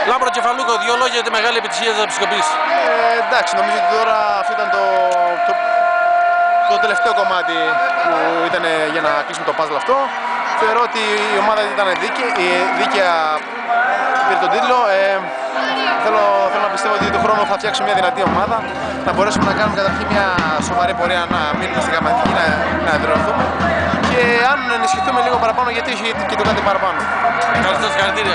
Λάμπρο Κεφαλούκο, δύο λόγια για τη μεγάλη επιτυχία της Επισκοπής. Εντάξει, νομίζω ότι τώρα αυτό ήταν το τελευταίο κομμάτι που ήταν για να κλείσουμε το puzzle αυτό. Θεωρώ ότι η ομάδα ήταν δίκαια πήρε τον τίτλο. Θέλω να πιστεύω ότι του χρόνου θα φτιάξουμε μια δυνατή ομάδα, να μπορέσουμε να κάνουμε καταρχήν μια σοβαρή πορεία, να μείνουμε στην γραμματική, να εδραιωθούμε και αν ενισχυθούμε λίγο παραπάνω, γιατί όχι και το κάτι παραπάνω. Ευχαριστώ, συγχαρητήρια.